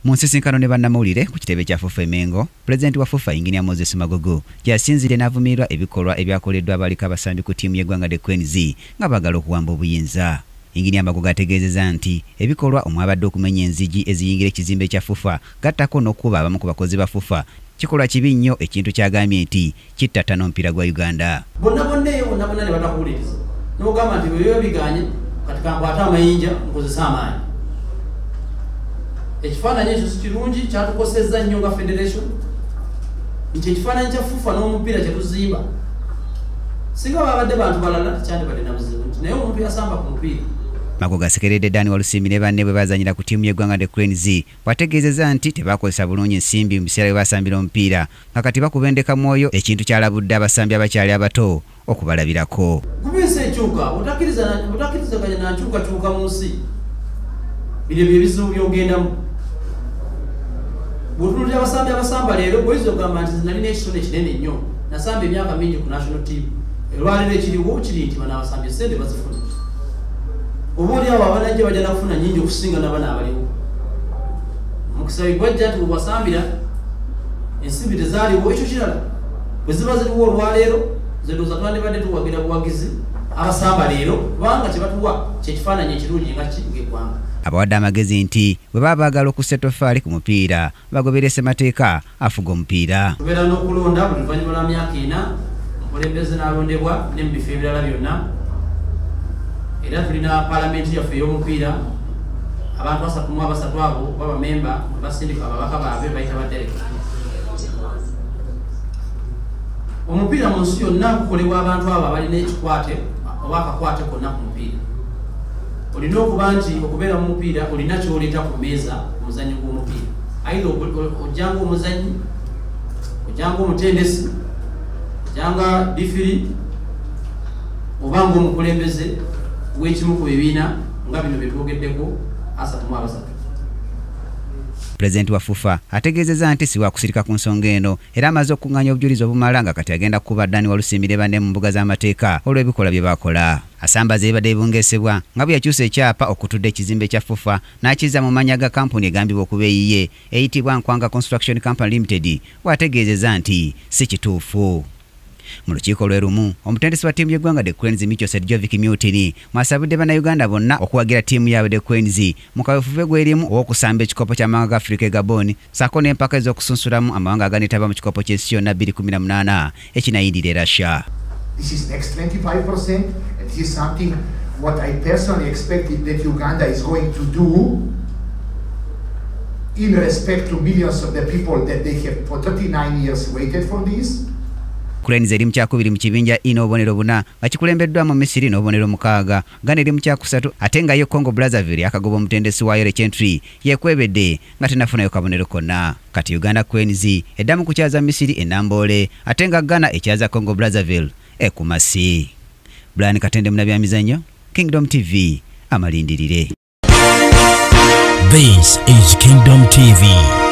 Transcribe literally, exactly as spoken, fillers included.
Mu nsisinkano ne bannamawulire ku kitebe kya FUFA Emengo, Pulezidenti wa FUFA Engineer Moses Magogo yasinzire n'avumirwa ebikolwa ebyakoleddwa abaliko abasambi ku ttiimu y'eggwanga The Queens nga baagala okuwamba obuyinza. Engineer Magogo ategeezezza nti ebikolwa omwabadde okumenya enzigi eziyingira ekizimbe kya FUFA gattako n'okuba abamu ku bakozi ba FUFA kikolwa kibi nnyo, ekintu kyagambye nti kittattana omupiira gwa Uganda. Bonna bonna eyo bonna bonna ne batakuwuliriza n'ogamba nti bwe biganye kati kankwate amayinja nkozesa amaanyi. Ekifaananyi ekyo si kirungi, kyatukosezza nnyo nga federation nti ekifaananyi kya FUFA n'omupiira kye tuzimba singa babadde bantu balala tekyandibadde na buzibu nti naye omuntu yasamba ku mupiira. Magogo asekeredde Dani Walusimbi ne banne bwe bazanyira ku ttiimu y'eggwanga The Queens bategeezezza nti tebakozesa bulungi ensimbi mu biseera bye basambira omupiira nga kati bakubendeka mwoyo, ekintu kyalabudde abasambi abakyali abato okubalabirako. Guvisi ekyuka otakkirizaganya na nkyukakyuka mu nsi, bino bye bizibu by'ogendamu. Bw'otunuulira abasambi abasamba leero bw'oyinza okugamba nti nalina ekitone kinene nnyo, nasamba emyaka mingi ku national team, olwaleero ekiriwo kiri nti bano abasambi esente bazifuna. Oboolyawo abanajja bajja nakufuna nnyingi okusinga n'abana abaliwo. Mukisa gwajja nti bwebasambira ensimbi tezaaliwo, ekyo kirala bwe ziba ziriwo olwaleero zendooza twandibadde tuwagira buwagizi abasamba leero kubanga kye batuwa kyekifaananyi ekirungi nga ng'eggwanga. Abawadde amagezi nti bwe baba baagala okussa ettofaali ku mupiira bagoberere ssemateeka afuga omupiira. Tubeera n'okulonda buli luvannyuma lwa myaka ena, omukulembeze n'alondebwa ne mu bifo ebirala byonna. Era tulina paalamenti yaffe ey'omupiira, abantu basatu mu abasatu abo baba memba basindika ababaka baabwe bayita batereka. Omupiira mu nsi yonna gukolebwa abantu abo abalina ekikwate oba akakwate konna ku mupiira. Olina okuba nti okubeera mu mupiira olina ky'oleeta ku mmeeza ku muzannyo gw'omupiira. Aidha ojjanga omuzannyi, ojjanga omutendesi, ojjanga difiri, oba ng'omukulembeze w'ekimu ku bibiina nga bino bye twogeddeko asatu mu abasatu. Pulezidenti wa FUFA ategeezezza nti si wakusirika ku nsonga eno era amaze okuŋŋaanya obujulizi obumala nga kati agenda kuba Dani Walusimbi ne banne mu mbuga z'amateeka olw'ebikolwa bye bakola. Asambaza ebibadde bibungesebwa nga bwe yakyusa ekyapa okutudde ekizimbe kya FUFA n'akizza mu mannya ga kampuni egambibwa okuba eyiye eyitibwa Nkwanga Construction Company Limited, bw'ategeezezza nti si kituufu. Mu lukiiko lwe lumu, omutendesi wa ttiimu y'eggwanga The Queens Micho Sedjovic Mutini mwasabudde bannayuganda bonna okuwagira ttiimu yaabwe The Queens mu kaweefube gw'erimu ow'okusamba ekikopo ky'amawanga ga Afrika e Gabon ssaako n'empaka ez'okusunsulamu amawanga aganetaba mu kikopo ky'ensi yonna bbiri kumi na munaana ekinayindira e Russia. This is next twenty-five percent and this is something what I personally expected that Uganda is going to do in respect to millions of the people that they have for thirty-nine years waited for this. Queens eri mu kyakubiri mu kibinja ina obubonero buna nga kikulembeddwamu Misiri n'obubonero mukaaga, Ghana eri mu kyakusatu ate nga yo Congo Brazzaville yakagoba omutendesi waayo Lekentry yekwebedde nga tenafunayo kabonero konna. Kati Uganda Queens eddamu kukyaza Misiri e Namboole ate nga Ghana ekyaza Congo Brazzaville e Kumasi. Brian Katende munabyamizannyo, Kingdom T V, amalindirire. This is Kingdom T V.